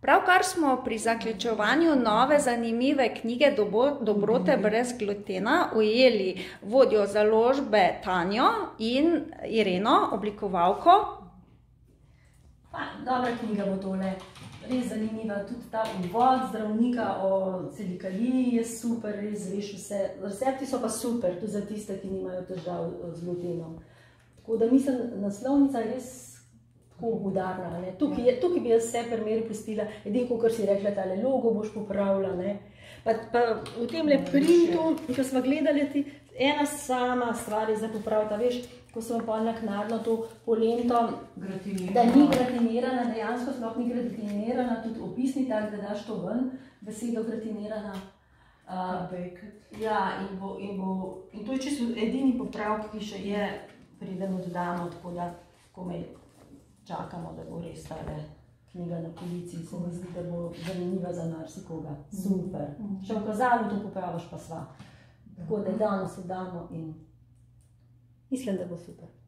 Pravkar smo pri zaključevanju nove zanimive knjige Dobrote brez glutena ujeli vodjo založbe Tanjo in Ireno, oblikovalko. Dobra knjiga bo tole, res zanimiva, tudi ta uvod zdravnika o celiakiji je super, res veš vse. Recepti so pa super, tudi za tiste, ki nimajo težav z glutenom. Tako da mislim, naslovnica je res tako udarna. Tukaj bi jaz vse primeri pustila, edino, kar si rekla, tale logo boš popravila. Pa v tem printu, ko smo gledali, ena sama stvar je zdaj popravita, veš, ko smo pa naknadno to polento, da ni gratinirana, dejansko sploh ni gratinirana, tudi opisni tak, da daš to ven, besedo gratinirana. Ja, in to je čisto edini popravk, ki še je, preden oddamo, tako da komaj čakamo, da bo res tale knjiga na polici, se mi zdi, da bo zanimiva za marsikoga. Super. Še v kazalu to popraviš pa sva. Tako da danes oddamo in mislim, da bo super.